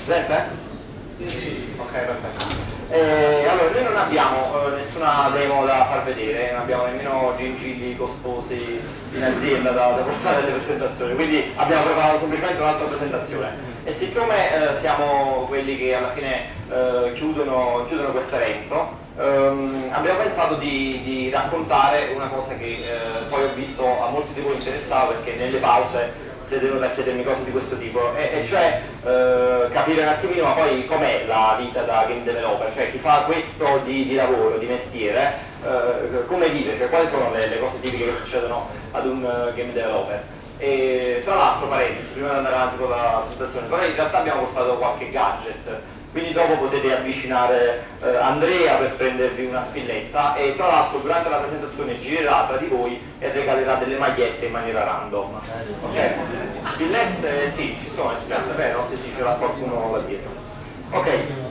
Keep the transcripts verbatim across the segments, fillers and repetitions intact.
Sente? Sì. Ok, perfetto. Eh, allora, noi non abbiamo eh, nessuna demo da far vedere, non abbiamo nemmeno gingilli costosi in azienda da, da portare alle presentazioni, quindi abbiamo preparato semplicemente un'altra presentazione. E siccome eh, siamo quelli che alla fine eh, chiudono, chiudono questo evento, ehm, abbiamo pensato di, di raccontare una cosa che eh, poi ho visto a molti di voi interessato, perché nelle pause siete venuti a chiedermi cose di questo tipo, e, e cioè eh, capire un attimino ma poi com'è la vita da game developer, cioè chi fa questo di, di lavoro, di mestiere, eh, come vive, cioè quali sono le, le cose tipiche che succedono ad un uh, game developer. E tra l'altro, parentesi, prima di andare avanti con la presentazione, però in realtà abbiamo portato qualche gadget, quindi dopo potete avvicinare eh, Andrea per prendervi una spilletta, e tra l'altro durante la presentazione girerà tra di voi e regalerà delle magliette in maniera random. Ok? Spillette sì, ci sono spillette, vero? Sì, sì, ce l'ha qualcuno là dietro. Ok,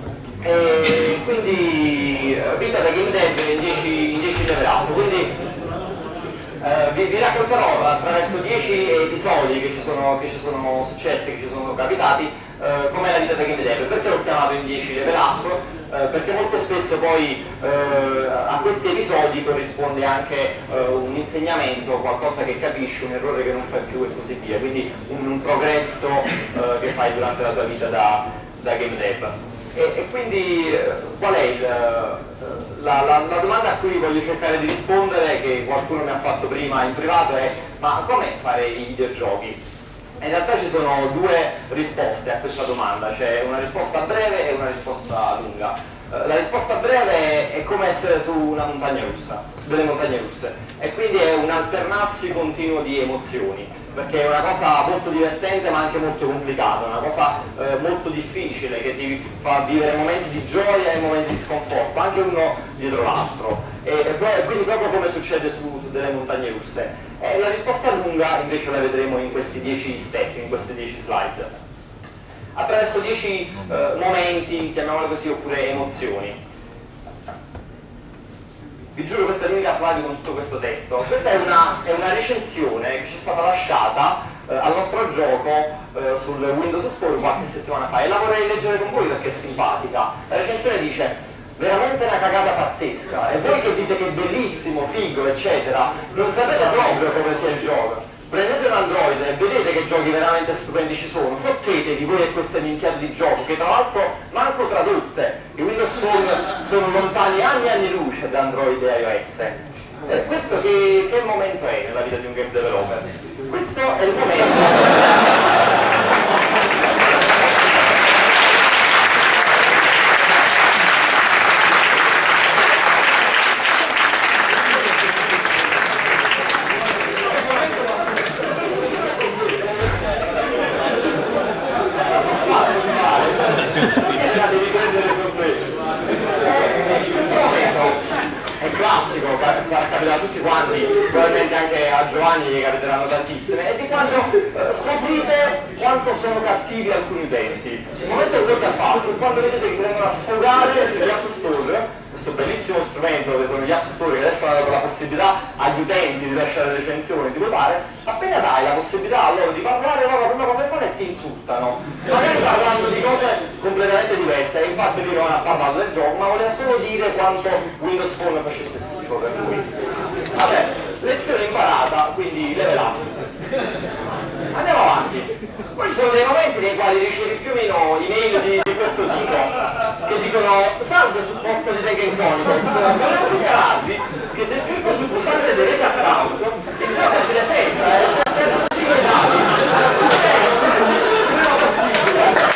e quindi eh, vita da game dev in dieci level up, quindi Uh, vi, vi racconterò attraverso dieci episodi che ci sono, che ci sono successi, che ci sono capitati, uh, com'è la vita da game dev. Perché l'ho chiamato in dieci level up? Uh, perché molto spesso poi uh, a questi episodi corrisponde anche uh, un insegnamento, qualcosa che capisci, un errore che non fai più e così via, quindi un, un progresso uh, che fai durante la tua vita da, da game dev. E, e quindi qual è il, la, la, la domanda a cui voglio cercare di rispondere, che qualcuno mi ha fatto prima in privato, è: ma com'è fare i videogiochi? E in realtà ci sono due risposte a questa domanda, c'è una risposta breve e una risposta lunga. La risposta breve è come essere su una montagna russa, su delle montagne russe, e quindi è un alternarsi continuo di emozioni, perché è una cosa molto divertente ma anche molto complicata, una cosa eh, molto difficile che ti fa vivere momenti di gioia e momenti di sconforto, anche uno dietro l'altro, e, e quindi proprio come succede su, su delle montagne russe. E la risposta lunga invece la vedremo in questi dieci step, in queste dieci slide, attraverso dieci eh, momenti, chiamiamoli così, oppure emozioni. Vi giuro, questa è l'unica slide con tutto questo testo. Questa è una, è una recensione che ci è stata lasciata eh, al nostro gioco eh, sul Windows Store qualche settimana fa, e la vorrei leggere con voi perché è simpatica. La recensione dice: veramente una cagata pazzesca, e voi che dite che è bellissimo, figo, eccetera, non sapete proprio come sia il gioco. Prendete un Android e vedete che giochi veramente stupendi ci sono, fottetevi voi e queste minchiate di gioco, che tra l'altro manco tradotte, i Windows Phone sono lontani anni e anni luce da Android e iOS. Eh, questo che, che momento è nella vita di un game developer? Questo è il momento... sarà capitato a tutti quanti, probabilmente anche a Giovanni gli capiteranno tantissime, e di quando eh, scoprite quanto sono cattivi alcuni utenti. Il momento che avete fatto è quando vedete che si vengono a sfogare sugli App Store, questo bellissimo strumento che sono gli App Store, che adesso hanno dato la possibilità agli utenti di lasciare recensioni, di votare. Appena dai la possibilità a loro di parlare, loro la prima cosa che fanno è ti insultano, magari parlando di cose completamente diverse, e infatti lui non ha parlato del gioco, ma voleva solo dire quanto Windows Phone facesse schifo per lui. Vabbè, lezione imparata, quindi level up. Andiamo avanti. Poi ci sono dei momenti nei quali ricevi più o meno email di, di questo tipo, che dicono: salve supporto di Tekken Chronicles, volevo segnalarvi che se clicco sul pulsante del rete account il gioco si resetta e per tutti i dati. Prima possibile.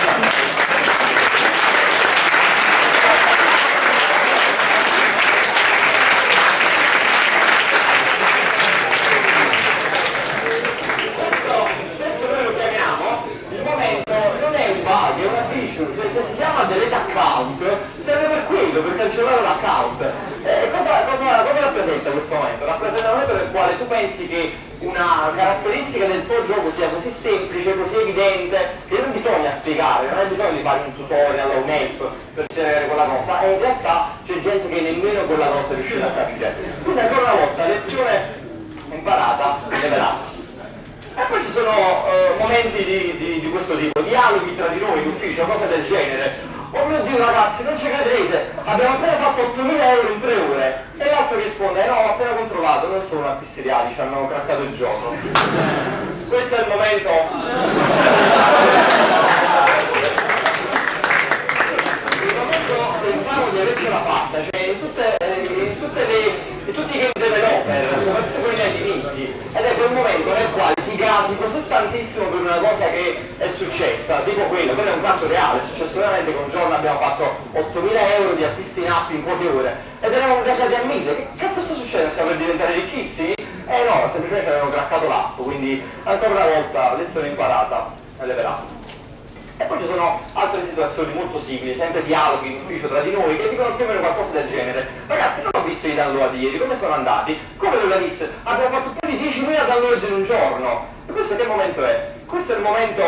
Se, se si chiama delete account serve per quello, per cancellare l'account. Eh, cosa, cosa, cosa rappresenta questo momento? Rappresenta un momento nel quale tu pensi che una caratteristica del tuo gioco sia così semplice, così evidente, che non bisogna spiegare, non hai bisogno di fare un tutorial o un app per spiegare quella cosa, e in realtà c'è gente che nemmeno quella cosa è riuscita a capire. Quindi ancora una volta, lezione imparata, level up. E poi ci sono uh, momenti di, di, di questo tipo, dialoghi tra di noi in ufficio, cose del genere. Oh mio Dio ragazzi, non ci crederete, abbiamo appena fatto ottomila euro in tre ore. E l'altro risponde, eh no, ho appena controllato, non sono acquisti reali, ci hanno craccato il gioco. Questo è il momento... il momento pensavo di avercela fatta, cioè in tutte, in tutte le, in tutti i game developer, soprattutto quelli agli inizi, ed è quel momento nel quale ti gasi così tantissimo per una cosa che è successa, tipo quello, quello è un caso reale, è successo veramente che un giorno abbiamo fatto ottomila euro di acquisti in app in poche ore, ed eravamo gasati a mille. Che cazzo sta succedendo? Stiamo per diventare ricchissimi? Eh no, semplicemente avevano craccato l'app, quindi ancora una volta lezione imparata e level up. E poi ci sono altre situazioni molto simili, sempre dialoghi in ufficio tra di noi che dicono più o meno qualcosa del genere. Ragazzi, non ho visto i download ieri, come sono andati? Come lo disse? Abbiamo fatto più di diecimila download in un giorno. E questo che momento è? Questo è il momento...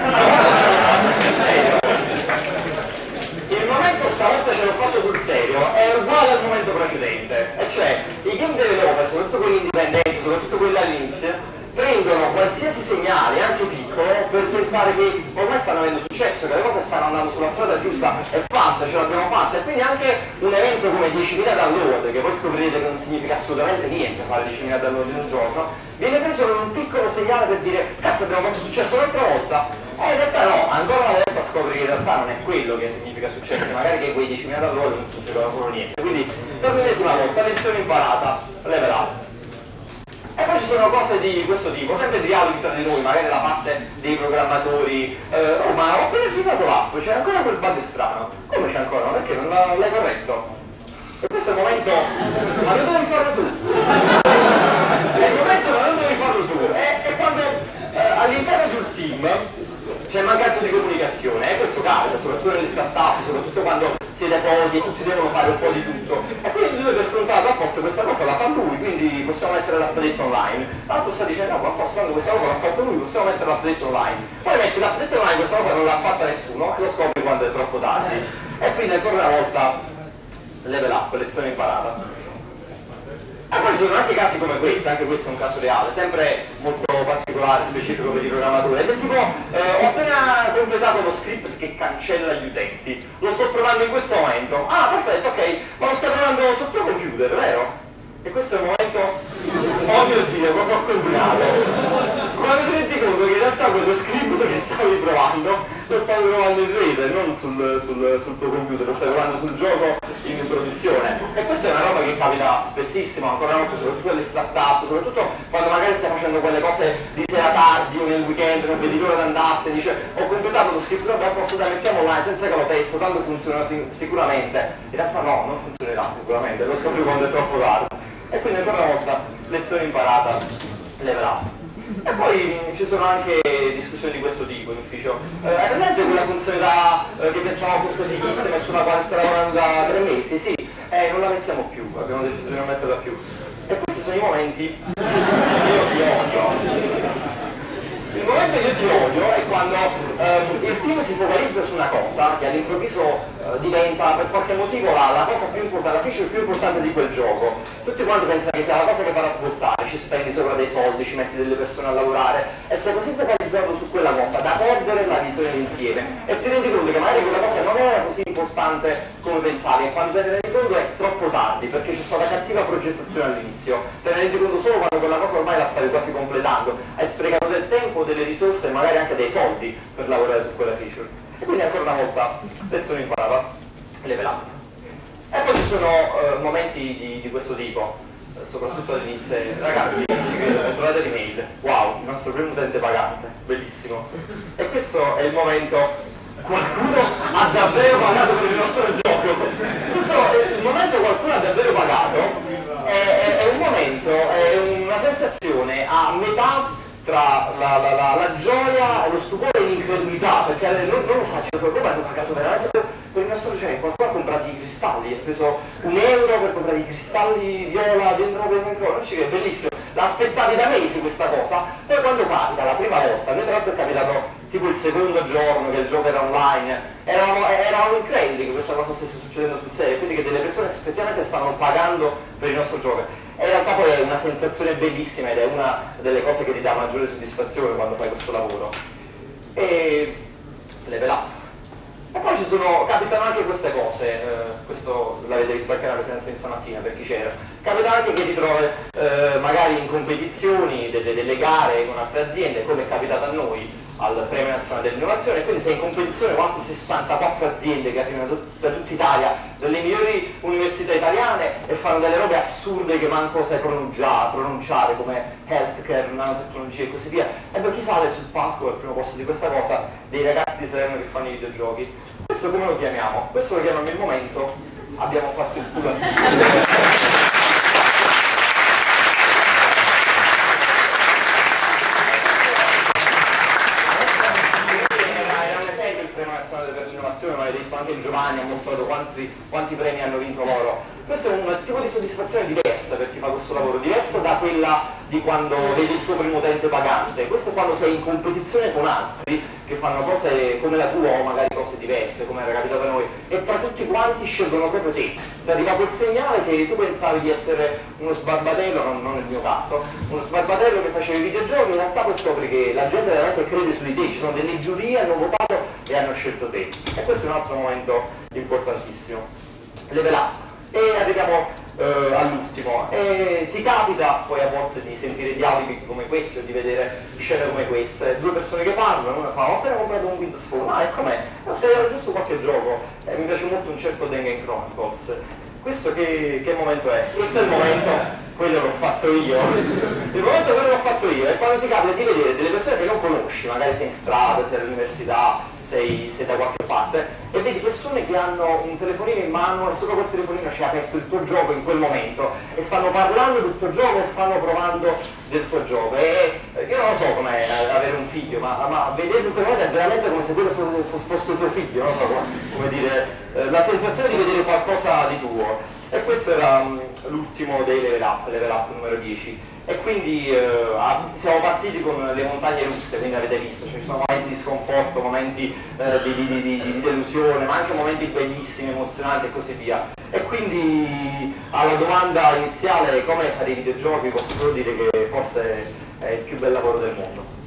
Il momento stavolta ce l'ho fatto sul serio, è uguale al momento precedente. E cioè, i game developer, soprattutto quelli indipendenti, soprattutto quelli all'inizio, prendono qualsiasi segnale, anche piccolo, per pensare che ormai stanno avendo successo, che le cose stanno andando sulla strada giusta, è fatta, ce l'abbiamo fatta, e quindi anche un evento come diecimila download, che poi scoprirete che non significa assolutamente niente fare diecimila download in un giorno, viene preso con un piccolo segnale per dire cazzo abbiamo fatto successo l'altra volta, e in realtà no, ancora una volta scopri che in realtà non è quello che significa successo, magari che quei diecimila download non significano proprio niente, quindi per l'ennesima volta, lezione imparata, level up. E poi ci sono cose di questo tipo, sempre dialoghi tra di noi, magari la parte dei programmatori, eh, oh ma ho appena girato l'app, c'è ancora quel bug strano. Come c'è ancora? Perché non l'hai corretto? E questo è il momento, ma lo devi farlo tu. È il momento, ma non devi farlo tu. È, è quando eh, all'interno di un team c'è mancanza di comunicazione, e questo capita, soprattutto nelle start-up, soprattutto quando siete pochi e tutti devono fare un po' di tutto. E quindi lui per scontato, a posto questa cosa la fa lui, quindi possiamo mettere l'update online. L'altro sta dicendo, no, ma a posto, questa cosa l'ha fatto lui, possiamo mettere l'update online. Poi metti l'update online, questa cosa non l'ha fatta nessuno, e lo scopri quando è troppo tardi. E quindi ancora una volta, level up, lezione imparata. E poi ci sono anche casi come questo, anche questo è un caso reale, sempre molto particolare, specifico per i programmatori, ed è tipo, eh, ho appena completato lo script che cancella gli utenti, lo sto provando in questo momento, ah perfetto, ok, ma lo stai provando sul tuo computer, vero? E questo è il momento, oh mio Dio, cosa ho combinato? Ma vi rendete conto che in realtà quello script che stavi provando lo stavi provando in rete, non sul, sul, sul tuo computer, lo stavi provando sul gioco in produzione. E questa è una roba che capita spessissimo, ancora una volta, soprattutto alle start-up, soprattutto quando magari stai facendo quelle cose di sera tardi o nel weekend, non vedi l'ora di andartene, dice ho completato lo script, vabbè posso dai mettiamo online senza che lo testo, tanto funziona sicuramente. In realtà no, non funzionerà sicuramente, lo scopri quando è troppo tardi. E quindi ancora una volta, lezione imparata, level up. E poi mh, ci sono anche discussioni di questo tipo in ufficio. Eh, ad esempio quella funzionalità eh, che pensavamo fosse fighissima e sulla quale stiamo lavorando da tre mesi, sì, eh, non la mettiamo più, abbiamo deciso di non metterla più. E questi sono i momenti io ti odio. Il momento che io ti odio è quando ehm, il team si focalizza su una cosa che all'improvviso eh, diventa per qualche motivo la, la cosa più importante, la feature più importante di quel gioco. Tutti quanti pensano che sia la cosa che farà svoltare, ci spendi sopra dei soldi, ci metti delle persone a lavorare e sei così focalizzato su quella cosa da perdere la visione d'insieme e ti rendi conto che magari quella cosa non era così importante come pensavi e quando te ne rendi conto è troppo tardi perché c'è stata cattiva progettazione all'inizio, te ne rendi conto solo quando quella cosa ormai la stavi quasi completando, hai sprecato del tempo, delle risorse e magari anche dei soldi per lavorare su quella feature. E quindi ancora una volta lezione imparata, level up. E poi ci sono uh, momenti di, di questo tipo, uh, soprattutto all'inizio. Ragazzi, ci credo, trovate l'email, wow, il nostro primo utente pagante, bellissimo. E questo è il momento, qualcuno ha davvero pagato per il nostro gioco. Questo è il momento qualcuno ha davvero pagato, è, è, è un momento, è una sensazione a metà tra la, la, la, la gioia, lo stupore e l'incredulità, perché non, non lo sa, ci proprio hanno pagato veramente per, per il nostro gioco. Qualcuno ha comprato i cristalli, ha speso un euro per comprare i cristalli viola dentro per dentro, non ci crede, bellissimo. L'aspettavi da mesi questa cosa, poi quando capita la prima volta, noi tra l'altro è capitato tipo il secondo giorno che il gioco era online, eravamo, eravamo increduli che questa cosa stesse succedendo sul serio, quindi che delle persone effettivamente stavano pagando per il nostro gioco. e in realtà poi è una sensazione bellissima ed è una delle cose che ti dà maggiore soddisfazione quando fai questo lavoro. E level up. E poi ci sono, capitano anche queste cose, eh, questo l'avete visto anche nella presenza di stamattina per chi c'era, capita anche che ti trovi eh, magari in competizioni, delle, delle gare con altre aziende, come è capitato a noi al Premio Nazionale dell'Innovazione, quindi sei in competizione con altre sessantaquattro aziende che arrivano da tutta Italia, dalle migliori università italiane, e fanno delle robe assurde che manco sai pronunciare, pronunciare come healthcare, nanotecnologia e così via. E poi chi sale sul palco al primo posto di questa cosa? Dei ragazzi di Salerno che fanno i videogiochi. Questo come lo chiamiamo? Questo lo chiamiamo il momento abbiamo fatto il culo. Ma avete visto anche Giovanni ha mostrato quanti, quanti premi hanno vinto loro. Questo è un tipo di soddisfazione diversa per chi fa questo lavoro, diversa da quella di quando vedi il tuo primo utente pagante. Questo è quando sei in competizione con altri che fanno cose come la tua o magari cose diverse, come era capitato a noi, e tra tutti quanti scelgono proprio te. Ti arriva quel segnale che tu pensavi di essere uno sbarbatello, non, non nel mio caso, uno sbarbatello che faceva i videogiochi, in realtà poi scopri che la gente veramente crede su di te, ci sono delle giurie, hanno votato e hanno scelto te. E questo è un altro momento importantissimo. Level up. E arriviamo eh, all'ultimo. E ti capita poi a volte di sentire dialoghi come questo, di vedere scene come queste, due persone che parlano, una fa: ho appena comprato un Windows Phone, ah e com'è? Ho scagliato giusto qualche gioco, e mi piace molto un certo Dangan Chronicles. Questo che, che momento è? Questo è il momento, quello l'ho fatto io. Il momento quello l'ho fatto io è quando ti capita di vedere delle persone che non conosci, magari sei in strada, sei all'università, sei, sei da qualche parte, e vedi persone che hanno un telefonino in mano e sopra quel telefonino c'è aperto il tuo gioco in quel momento e stanno parlando del tuo gioco e stanno provando del tuo gioco. E io non lo so com'è avere un figlio, ma, ma vederlo in quel momento è veramente come se quello fosse tuo figlio, no? Come dire, la sensazione di vedere qualcosa di tuo. E questo era um, l'ultimo dei level up, level up numero dieci. E quindi eh, siamo partiti con le montagne russe, quindi avete visto, cioè, ci sono momenti di sconforto, momenti eh, di, di, di, di, di delusione, ma anche momenti bellissimi, emozionanti e così via. E quindi alla domanda iniziale come fare i videogiochi posso solo dire che forse è il più bel lavoro del mondo.